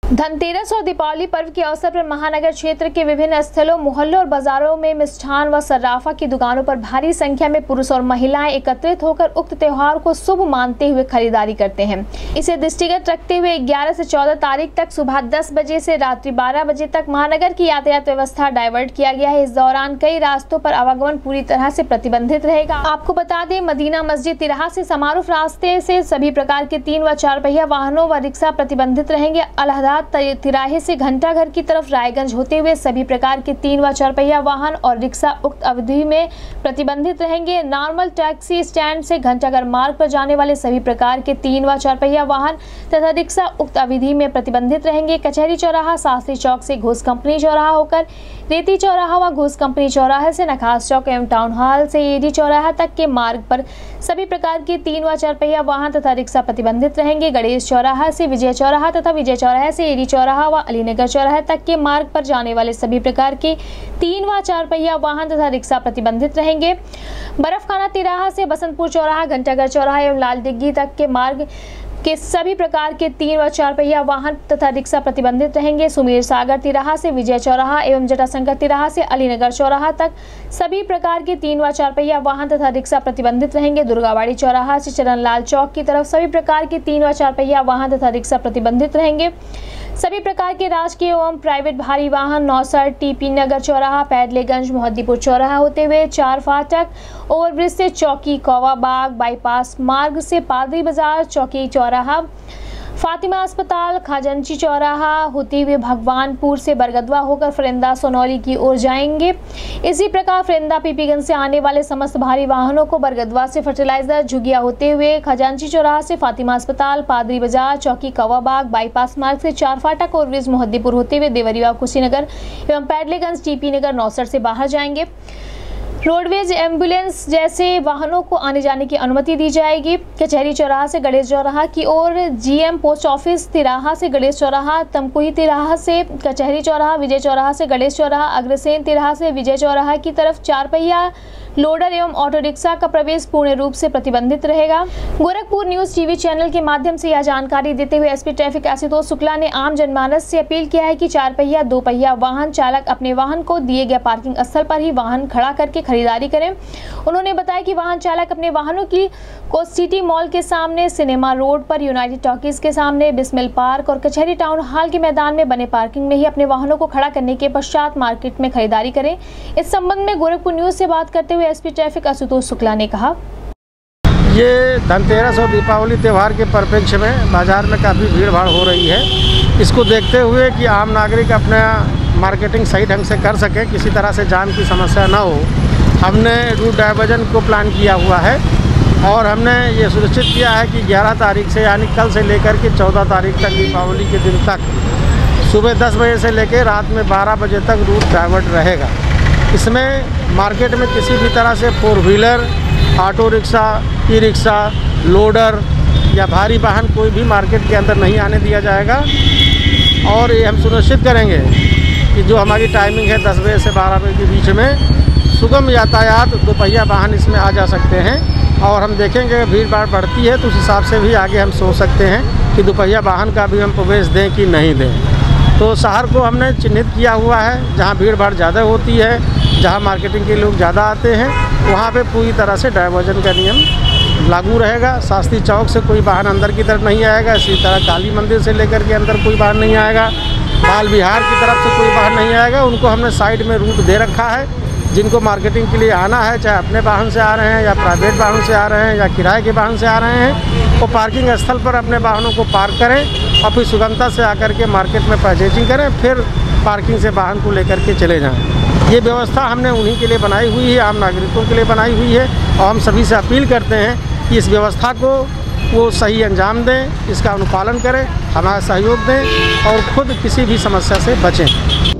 धनतेरस और दीपावली पर्व के अवसर पर महानगर क्षेत्र के विभिन्न स्थलों, मोहल्लों और बाजारों में मिष्ठान व सर्राफा की दुकानों पर भारी संख्या में पुरुष और महिलाएं एकत्रित होकर उक्त त्योहार को शुभ मानते हुए खरीदारी करते हैं। इसे दृष्टिगत रखते हुए 11 से 14 तारीख तक सुबह 10 बजे से रात्रि 12 बजे तक महानगर की यातायात व्यवस्था डाइवर्ट किया गया है। इस दौरान कई रास्तों पर आवागमन पूरी तरह से प्रतिबंधित रहेगा। आपको बता दें, मदीना मस्जिद तिराहा से समारूफ रास्ते से सभी प्रकार के 3 व 4 पहिया वाहनों व रिक्शा प्रतिबंधित रहेंगे। अलहदा तिराहे से घंटाघर की तरफ रायगंज होते हुए सभी प्रकार के 3 व 4 पहिया वाहन और रिक्शा उक्त अवधि में प्रतिबंधित रहेंगे। नॉर्मल टैक्सी स्टैंड से घंटाघर मार्ग पर जाने वाले सभी प्रकार के 3 व 4 पहिया वाहन तथा रिक्शा उक्त अवधि में प्रतिबंधित रहेंगे। कचहरी चौराहा, शास्त्री चौक से घोष कंपनी चौराहा होकर रेती चौराहा व घोष कंपनी चौराहे से नखास चौक एवं टाउन हॉल से एडी चौराहा तक के मार्ग पर सभी प्रकार के 3 व 4 पहिया वाहन तथा रिक्शा प्रतिबंधित रहेंगे। गणेश चौराहा से विजय चौराहा तथा विजय चौराहे से एडी चौराहा व अलीनगर चौराहे तक के मार्ग पर जाने वाले सभी प्रकार के 3 व 4 पहिया वाहन तथा रिक्शा प्रतिबंधित रहेंगे। बर्फखाना तिराहा से बसंतपुर चौराहा, घंटाघर चौराहा एवं लाल डिग्गी तक के मार्ग के सभी प्रकार के 3 व 4 पहिया वाहन तथा रिक्शा प्रतिबंधित रहेंगे। सुमेर सागर तिराहा से विजय चौराहा एवं जटाशंकर तिराहा से अलीनगर चौराहा तक सभी प्रकार के 3 व 4 पहिया वाहन तथा रिक्शा प्रतिबंधित रहेंगे। दुर्गाबाड़ी चौराहा से चरणलाल चौक की तरफ सभी प्रकार के 3 व 4 पहिया वाहन तथा रिक्शा प्रतिबंधित रहेंगे। सभी प्रकार के राजकीय एवं प्राइवेट भारी वाहन नौसर, टीपी नगर चौराहा, पैडलेगंज, मोहद्दीपुर चौराहा होते हुए 4 फाटक, ओवरब्रिज से चौकी, कौवा बाग, बाईपास मार्ग से पादरी बाजार, चौकी चौराहा, फातिमा अस्पताल, खाजंची चौराहा होते हुए भगवानपुर से बरगदवा होकर फरिंदा सोनौली की ओर जाएंगे। इसी प्रकार फरिंदा पीपीगंज से आने वाले समस्त भारी वाहनों को बरगदवा से फर्टिलाइजर, झुगिया होते हुए खजांची चौराहा से फातिमा अस्पताल, पादरी बाजार, चौकी, कौवा बाग, बाईपास मार्ग से 4 फाटक और ब्रिज मोहद्दीपुर होते हुए देवरिया, कुशीनगर एवं पैडलेगंज, टीपी नगर, नौसर से बाहर जाएंगे। रोडवेज, एम्बुलेंस जैसे वाहनों को आने जाने की अनुमति दी जाएगी। कचहरी चौराहा से गणेश चौराहा की ओर, जीएम पोस्ट ऑफिस तिराहा से गणेश चौराहा, तमकुही तिराहा से कचहरी चौराहा, विजय चौराहा से गणेश चौराहा, अग्रसेन तिराहा से विजय चौराहा की तरफ 4 पहिया लोडर एवं ऑटो रिक्शा का प्रवेश पूर्ण रूप से प्रतिबंधित रहेगा। गोरखपुर न्यूज टीवी चैनल के माध्यम से यह जानकारी देते हुए एसपी ट्रैफिक आशुतोष शुक्ला ने आम जनमानस से अपील किया है कि 4 पहिया 2 पहिया वाहन चालक अपने वाहन को दिए गए पार्किंग स्थल पर ही वाहन खड़ा करके खरीदारी करें। उन्होंने बताया कि वाहन चालक अपने वाहनों को सिटी मॉल के सामने, सिनेमा रोड पर, यूनाइटेड टॉकीज के सामने, बिस्मिल पार्क और कचहरी टाउन हॉल के मैदान में बने पार्किंग में ही अपने वाहनों को खड़ा करने के पश्चात मार्केट में खरीदारी करें। इस संबंध में गोरखपुर न्यूज से बात करते हुए एसपी ट्रैफिक आशुतोष शुक्ला ने कहा, ये धनतेरस और दीपावली त्यौहार के परिप्रेक्ष्य में बाजार में काफ़ी भीड़ भाड़ हो रही है। इसको देखते हुए कि आम नागरिक अपना मार्केटिंग सही ढंग से कर सके, किसी तरह से जाम की समस्या ना हो, हमने रूट डाइवर्जन को प्लान किया हुआ है और हमने ये सुनिश्चित किया है कि 11 तारीख से यानी कल से लेकर के 14 तारीख तक दीपावली के दिन तक सुबह 10 बजे से लेकर रात में 12 बजे तक रूट डाइवर्ट रहेगा। इसमें मार्केट में किसी भी तरह से 4 wheeler, auto rickshaw, e rickshaw, loader या भारी वाहन कोई भी मार्केट के अंदर नहीं आने दिया जाएगा। और ये हम सुनिश्चित करेंगे कि जो हमारी टाइमिंग है 10 बजे से 12 बजे के बीच में सुगम यातायात 2 पहिया वाहन इसमें आ जा सकते हैं। और हम देखेंगे भीड़ भाड़ बढ़ती है तो उस हिसाब से भी आगे हम सोच सकते हैं कि 2 पहिया वाहन का भी हम प्रवेश दें कि नहीं दें। तो शहर को हमने चिन्हित किया हुआ है, जहाँ भीड़ भाड़ ज़्यादा होती है, जहाँ मार्केटिंग के लोग ज़्यादा आते हैं, वहाँ पे पूरी तरह से डाइवर्जन का नियम लागू रहेगा। शास्त्री चौक से कोई वाहन अंदर की तरफ नहीं आएगा, इसी तरह काली मंदिर से लेकर के अंदर कोई वाहन नहीं आएगा, बाल विहार की तरफ से कोई वाहन नहीं आएगा। उनको हमने साइड में रूट दे रखा है। जिनको मार्केटिंग के लिए आना है, चाहे अपने वाहन से आ रहे हैं या प्राइवेट वाहन से आ रहे हैं या किराए के वाहन से आ रहे हैं, वो पार्किंग स्थल पर अपने वाहनों को पार्क करें और फिर सुगमता से आकर के मार्केट में परचेजिंग करें, फिर पार्किंग से वाहन को लेकर के चले जाएं। ये व्यवस्था हमने उन्हीं के लिए बनाई हुई है, आम नागरिकों के लिए बनाई हुई है। और हम सभी से अपील करते हैं कि इस व्यवस्था को वो सही अंजाम दें, इसका अनुपालन करें, हमारा सहयोग दें और खुद किसी भी समस्या से बचें।